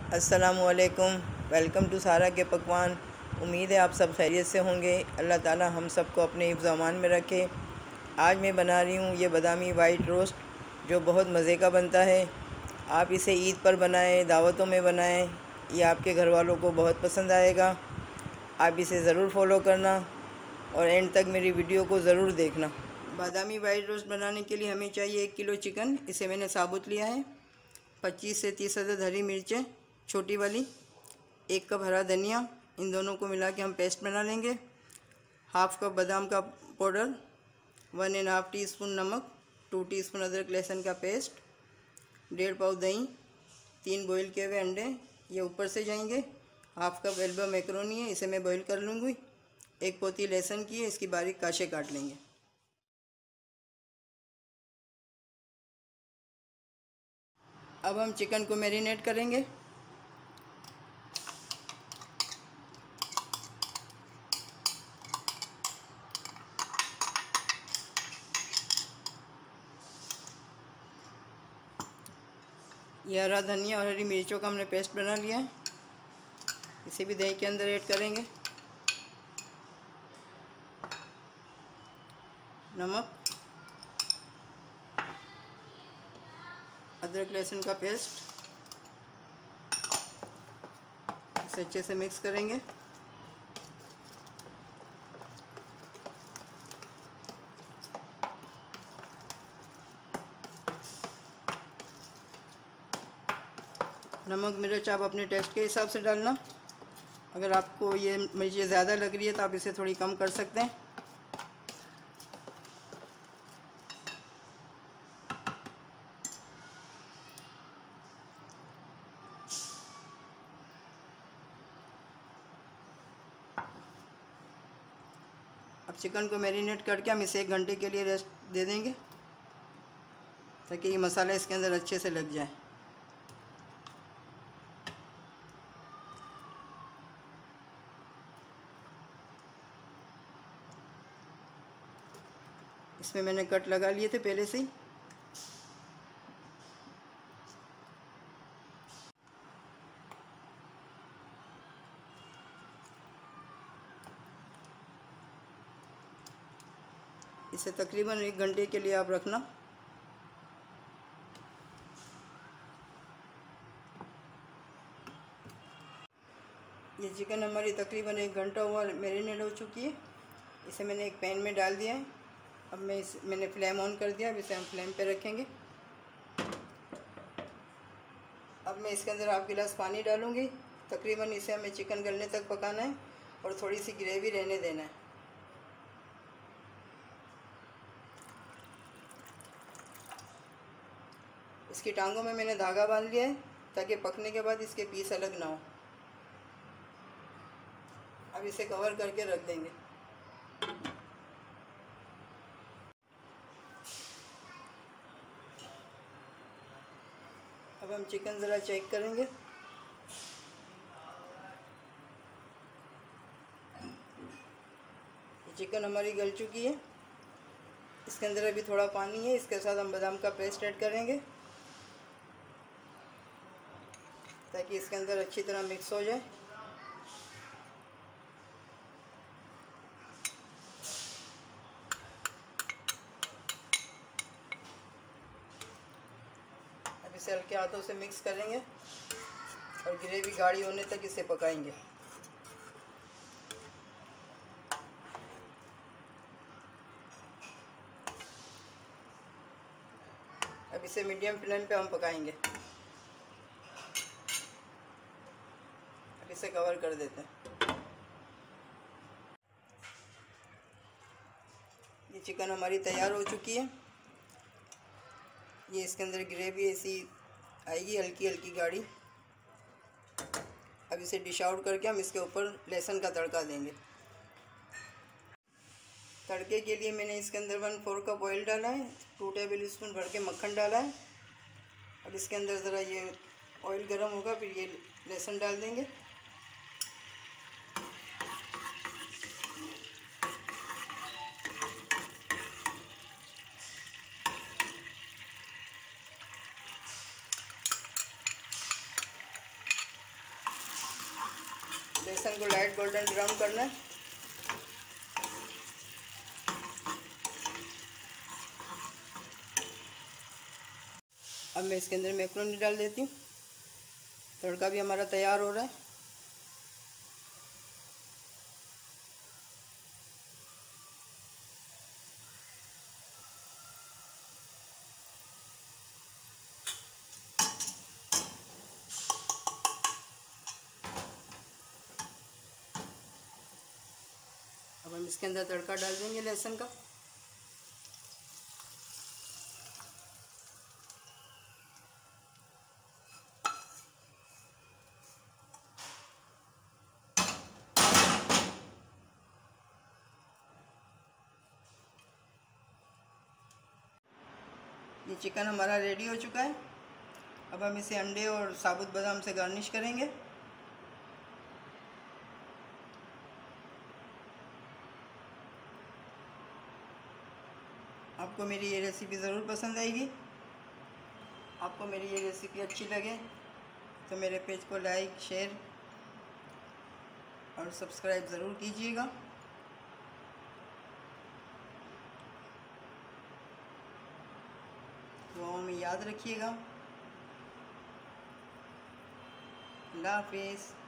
अस्सलामुअलैकुम। Welcome to सारा के पकवान। उम्मीद है आप सब खैरियत से होंगे। अल्लाह ताला हम सबको अपने हिफ्ज़ अमान में रखे। आज मैं बना रही हूँ ये बादामी वाइट रोस्ट, जो बहुत मज़े का बनता है। आप इसे ईद पर बनाएं, दावतों में बनाएं, ये आपके घर वालों को बहुत पसंद आएगा। आप इसे ज़रूर फॉलो करना और एंड तक मेरी वीडियो को ज़रूर देखना। बादामी वाइट रोस्ट बनाने के लिए हमें चाहिए 1 किलो चिकन। इसे मैंने साबुत लिया है। 25 से 30 अदद हरी मिर्चें छोटी वाली, 1 कप हरा धनिया। इन दोनों को मिला के हम पेस्ट बना लेंगे। हाफ़ कप बादाम का पाउडर, 1.5 टीस्पून नमक, 2 टीस्पून अदरक लहसुन का पेस्ट, 1.5 पाव दही, 3 बॉईल किए हुए अंडे, ये ऊपर से जाएंगे। हाफ़ कप एल्बा मैक्रोनी है, इसे मैं बॉईल कर लूँगी। 1 पोती लहसुन की है, इसकी बारीक काशे काट लेंगे। अब हम चिकन को मैरिनेट करेंगे। ये हरा धनिया और हरी मिर्चों का हमने पेस्ट बना लिया है, इसे भी दही के अंदर ऐड करेंगे। नमक, अदरक लहसुन का पेस्ट, इसे अच्छे से मिक्स करेंगे। नमक मिर्च आप अपने टेस्ट के हिसाब से डालना। अगर आपको ये मिर्चें ज़्यादा लग रही है तो आप इसे थोड़ी कम कर सकते हैं। अब चिकन को मैरिनेट करके हम इसे 1 घंटे के लिए रेस्ट दे देंगे, ताकि ये मसाला इसके अंदर अच्छे से लग जाए। इसमें मैंने कट लगा लिए थे पहले से ही। इसे तकरीबन 1 घंटे के लिए आप रखना। ये चिकन हमारी तकरीबन 1 घंटा हुआ मैरिनेट हो चुकी है। इसे मैंने एक पैन में डाल दिया है। अब मैंने फ्लेम ऑन कर दिया। अब इसे हम फ्लेम पे रखेंगे। अब मैं इसके अंदर 1/2 गिलास पानी डालूँगी। तकरीबन इसे हमें चिकन गलने तक पकाना है और थोड़ी सी ग्रेवी रहने देना है। इसकी टांगों में मैंने धागा बांध लिया है, ताकि पकने के बाद इसके पीस अलग ना हो। अब इसे कवर करके रख देंगे। अब हम चिकन ज़रा चेक करेंगे। चिकन हमारी गल चुकी है। इसके अंदर अभी थोड़ा पानी है, इसके साथ हम बादाम का पेस्ट ऐड करेंगे, ताकि इसके अंदर अच्छी तरह मिक्स हो जाए। अब इसे हल्के हाथों से मिक्स करेंगे और ग्रेवी गाढ़ी होने तक इसे पकाएंगे। अब इसे मीडियम फ्लेम पे हम पकाएंगे। अब इसे कवर कर देते हैं। ये चिकन हमारी तैयार हो चुकी है। ये इसके अंदर ग्रेवी ऐसी आएगी, हल्की हल्की गाढ़ी। अब इसे डिश आउट करके हम इसके ऊपर लहसुन का तड़का देंगे। तड़के के लिए मैंने इसके अंदर 1/4 कप ऑयल डाला है, 2 टेबल स्पून भर के मक्खन डाला है। अब इसके अंदर ज़रा ये ऑयल गर्म होगा, फिर ये लहसुन डाल देंगे। बेसन को लाइट गोल्डन ब्राउन करना है। अब मैं इसके अंदर मैक्रोनी डाल देती हूँ। तड़का भी हमारा तैयार हो रहा है। अब हम इसके अंदर तड़का डाल देंगे लहसुन का। ये चिकन हमारा रेडी हो चुका है। अब हम इसे अंडे और साबुत बादाम से गार्निश करेंगे। आपको मेरी ये रेसिपी ज़रूर पसंद आएगी। आपको मेरी ये रेसिपी अच्छी लगे तो मेरे पेज को लाइक, शेयर और सब्सक्राइब ज़रूर कीजिएगा। दुआओं में याद रखिएगा। अल्लाह हाफिज़।